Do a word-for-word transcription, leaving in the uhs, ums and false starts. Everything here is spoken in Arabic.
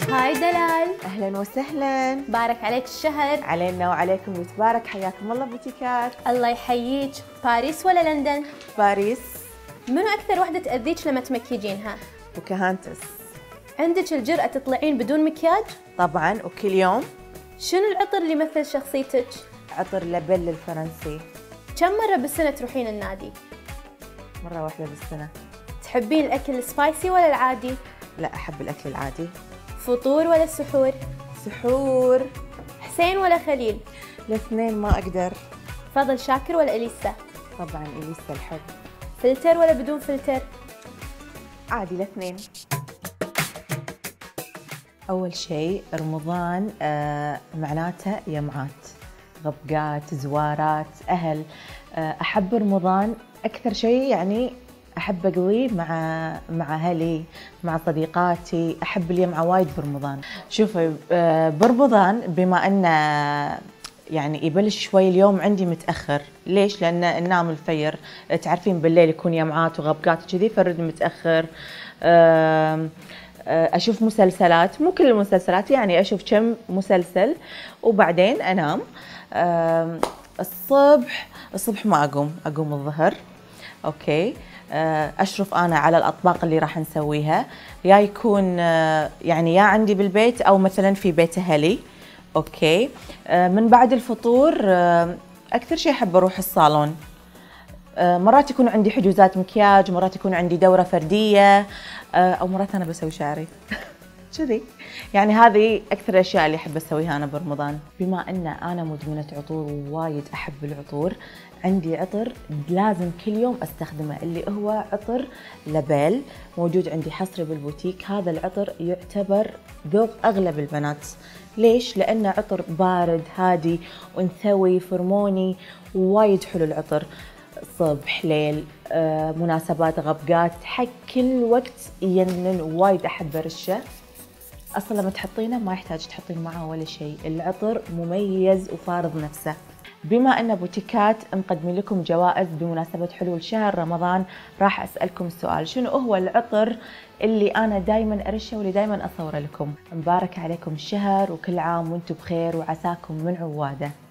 هاي دلال، اهلا وسهلا. بارك عليك الشهر. علينا وعليكم يتبارك، حياكم الله بوتيكات. الله يحييك. باريس ولا لندن؟ باريس. منو اكثر وحده تاذيك لما تمكيجينها؟ بوكاهانتس. عندك الجرأة تطلعين بدون مكياج؟ طبعا، وكل يوم. شنو العطر اللي يمثل شخصيتك؟ عطر لابيل الفرنسي. كم مرة بالسنة تروحين النادي؟ مرة واحدة بالسنة. تحبين الأكل السبايسي ولا العادي؟ لا، أحب الأكل العادي. فطور ولا سحور؟ سحور. حسين ولا خليل؟ الاثنين ما أقدر. فضل شاكر ولا إليسا؟ طبعا إليسا الحب. فلتر ولا بدون فلتر؟ عادي الاثنين. أول شيء رمضان آه معناته يمعات، غبقات، زوارات، أهل. آه أحب رمضان أكثر شيء، يعني أحب أقضيه مع مع أهلي، مع صديقاتي. أحب اليمعة وايد برمضان. شوفي آه برمضان بما أنه يعني يبلش شوي اليوم عندي متأخر. ليش؟ لأن ننام الفير، تعرفين بالليل يكون يمعات وغبقات وكذي، فرد متأخر. آه أشوف مسلسلات، مو كل المسلسلات، يعني أشوف كم مسلسل وبعدين أنام. الصبح الصبح ما أقوم، أقوم الظهر. أوكي. أشرف أنا على الأطباق اللي راح نسويها، يا يكون يعني يا عندي بالبيت أو مثلا في بيت أهلي. أوكي. من بعد الفطور أكثر شيء أحب أروح الصالون. مرات يكون عندي حجوزات مكياج، مرات يكون عندي دورة فردية، أو مرات أنا بسوي شعري كذي. يعني هذه أكثر الأشياء اللي أحب أسويها أنا برمضان. بما أن أنا مدمنة عطور ووايد أحب العطور، عندي عطر لازم كل يوم أستخدمه، اللي هو عطر لابيل، موجود عندي حصري بالبوتيك. هذا العطر يعتبر ذوق أغلب البنات. ليش؟ لأنه عطر بارد هادي وانثوي فرموني، ووايد حلو العطر. صبح ليل آه، مناسبات غبقات، حق كل وقت ينن. وايد احب ارشه. اصلا لما تحطينه ما يحتاج تحطين معاه ولا شيء، العطر مميز وفارض نفسه. بما ان بوتيكات مقدمين لكم جوائز بمناسبه حلول شهر رمضان، راح اسالكم سؤال: شنو هو العطر اللي انا دائما ارشه واللي دائما اصوره لكم؟ مبارك عليكم الشهر، وكل عام وانتم بخير، وعساكم من عواده.